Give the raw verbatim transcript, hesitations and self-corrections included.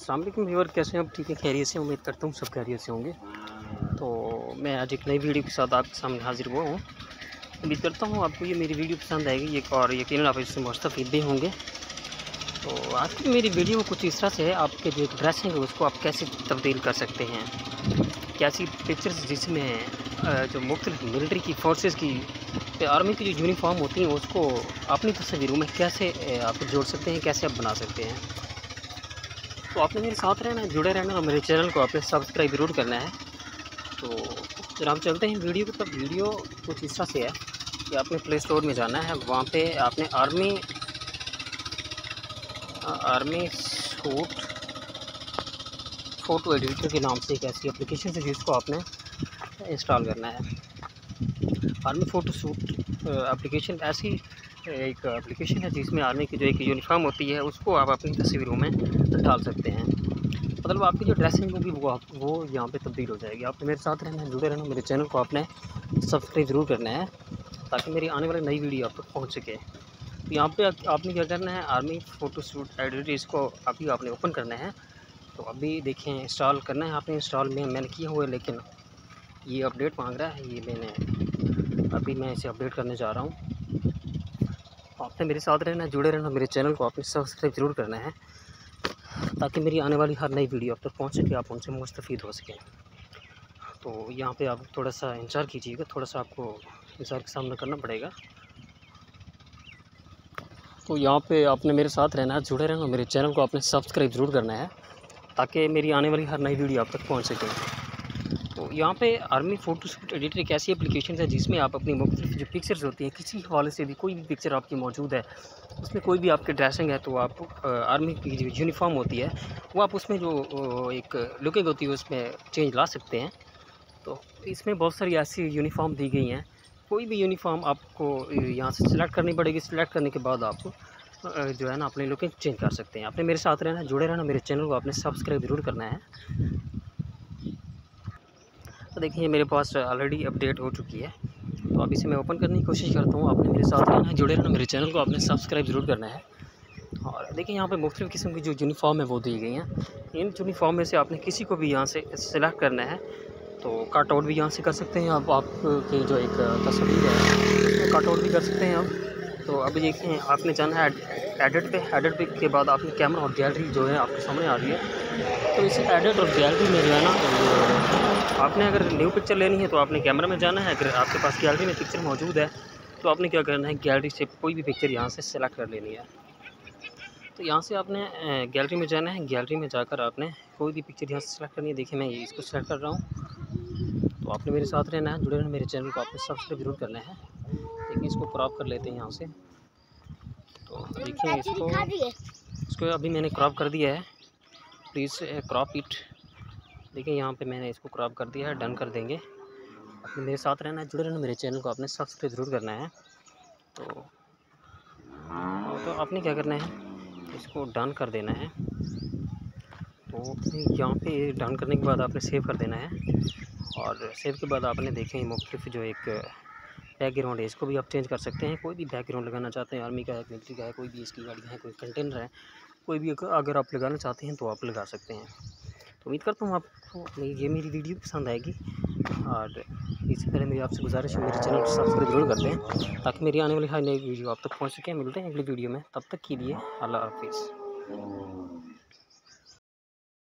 अस्सलाम वालेकुम व्यूअर, कैसे हैं आप? ठीक है, खैरियत से? उम्मीद करता हूँ सब खैरियत से होंगे। तो मैं आज एक नई वीडियो के साथ आपके सामने हाजिर हुआ हूँ। उम्मीद करता हूँ आपको ये मेरी वीडियो पसंद आएगी एक और यकीनन आप इससे मुस्तफ़ीद भी होंगे। तो आज की मेरी वीडियो कुछ इस तरह से है, आपके जो एक ड्रेसिंग है उसको आप कैसे तब्दील कर सकते हैं, कैसी पिक्चर्स जिसमें जो मुख्तलिफ मिलिट्री की फोर्सेस की आर्मी की जो यूनिफॉर्म होती हैं उसको अपनी तस्वीरों में कैसे आप जोड़ सकते हैं, कैसे आप बना सकते हैं। तो आपने मेरे साथ रहना है, जुड़े रहना और मेरे चैनल को आपने सब्सक्राइब ज़रूर करना है। तो जब हम चलते हैं वीडियो को, तब वीडियो कुछ इस तरह से है कि आपने प्ले स्टोर में जाना है, वहाँ पे आपने army army suit photo editor के नाम से एक ऐसी एप्लीकेशन है जिसको आपने इंस्टॉल करना है। आर्मी फ़ोटो सूट एप्लीकेशन ऐसी एक एप्लीकेशन है जिसमें आर्मी की जो एक यूनिफॉर्म होती है उसको आप अपनी तस्वीरों में डाल सकते हैं। मतलब आपकी जो ड्रेसिंग होगी वो आप वो यहाँ पे तब्दील हो जाएगी। आपने मेरे साथ रहना है, जुड़े रहना, मेरे चैनल को आपने सब्सक्राइब ज़रूर करना है ताकि मेरी आने वाली नई वीडियो आप तक पहुँच सके। तो यहाँ पे आपने क्या करना है, आर्मी फ़ोटो सूट एडिटर इसको अभी आपने ओपन करना है। तो अभी देखें इंस्टॉल करना है आपने, इंस्टॉल में मैंने किया हुआ है लेकिन ये अपडेट मांग रहा है। ये मैंने अभी मैं इसे अपडेट करने जा रहा हूँ। आपने मेरे साथ रहना है, जुड़े रहना, मेरे चैनल को आपने सब्सक्राइब ज़रूर करना है ताकि मेरी आने वाली हर नई वीडियो आप तक पहुंच सके, आप उनसे मुस्तफ़ीद हो सकें। तो यहाँ पे आप थोड़ा सा इंतज़ार कीजिएगा, थोड़ा सा आपको इंतज़ार का सामना करना पड़ेगा। तो यहाँ पे आपने मेरे साथ रहना है, जुड़े रहना, मेरे चैनल को आपने सब्सक्राइब ज़रूर करना है ताकि मेरी आने वाली हर नई वीडियो आप तक पहुँच सकें। तो यहाँ पे आर्मी फ़ोटो सूट एडिटर एक ऐसी एप्लीकेशन है जिसमें आप अपनी मुख्तलिफ जो पिक्चर्स होती हैं, किसी हवाले से भी कोई भी पिक्चर आपकी मौजूद है, उसमें कोई भी आपकी ड्रेसिंग है, तो आप आर्मी की जो यूनिफॉर्म होती है वो आप उसमें जो एक लुकिंग होती है उसमें चेंज ला सकते हैं। तो इसमें बहुत सारी ऐसी यूनिफॉर्म दी गई हैं, कोई भी यूनिफॉर्म आपको यहाँ से सिलेक्ट करनी पड़ेगी। सिलेक्ट करने के बाद आप जो है ना अपनी लुकिंग चेंज कर सकते हैं। आपने मेरे साथ रहना, जुड़े रहना, मेरे चैनल को आपने सब्सक्राइब ज़रूर करना है। तो देखिए मेरे पास ऑलरेडी अपडेट हो चुकी है, तो अब इसे मैं ओपन करने की कोशिश करता हूँ। आपने मेरे साथ रहना है, जुड़े रहना, मेरे चैनल को आपने सब्सक्राइब ज़रूर करना है। और देखिए यहाँ पे मुख्तलिफ़ किस्म की जो यूनिफॉर्म है वो दी गई हैं। इन यूनिफॉर्म में से आपने किसी को भी यहाँ से सिलेक्ट करना है, तो कट आउट भी यहाँ से कर सकते हैं आप। आपकी जो एक तस्वीर है उसमें कट आउट भी कर सकते हैं आप। तो अभी देखिए आपने जाना है एडिट पे, एडिट पे के बाद आपकी कैमरा और गैलरी जो है आपके सामने आ रही है। तो इस एडिट और गैलरी में जो है ना, आपने अगर न्यू पिक्चर लेनी है तो आपने कैमरा में जाना है। अगर आपके पास गैलरी में पिक्चर मौजूद है तो आपने क्या करना है, गैलरी से कोई भी पिक्चर यहाँ से सेलेक्ट कर लेनी है। तो यहाँ से आपने गैलरी में जाना है, गैलरी में जाकर आपने कोई भी पिक्चर यहाँ से सेलेक्ट करनी है। देखिए मैं इसको सेलेक्ट कर रहा हूँ। तो आपने मेरे साथ रहना है, जुड़े रहना, मेरे चैनल को आपने सब्सक्राइब जरूर करना है। देखिए इसको क्रॉप कर लेते हैं यहाँ से। तो देखिए इसको इसको अभी मैंने क्रॉप कर दिया है, प्लीज़ क्रॉप इट। देखिए यहाँ पे मैंने इसको क्रॉप कर दिया है, डन कर देंगे। आपने मेरे साथ रहना है, जुड़े रहना, मेरे चैनल को आपने सब्सक्राइब ज़रूर करना है। तो तो आपने क्या करना है, इसको डन कर देना है। तो यहाँ पे डन करने के बाद आपने सेव कर देना है। और सेव के बाद आपने देखें मुख्तलिफ जो एक बैकग्राउंड है इसको भी आप चेंज कर सकते हैं। कोई भी बैकग्राउंड लगाना चाहते हैं, आर्मी का है, मिलिट्री का है, कोई भी इसकी गाड़ियाँ है, कोई कंटेनर है, कोई भी अगर आप लगाना चाहते हैं तो आप लगा सकते हैं। तो उम्मीद करता हूँ आपको ये मेरी वीडियो पसंद आएगी। और इससे पहले मेरी आपसे गुजारिश है, मेरे चैनल को सब्सक्राइब जरूर कर दें ताकि मेरी आने वाली हर नई वीडियो आप तक पहुँच सके। मिलते हैं अगली वीडियो में, तब तक के लिए अल्लाह हाफिज़।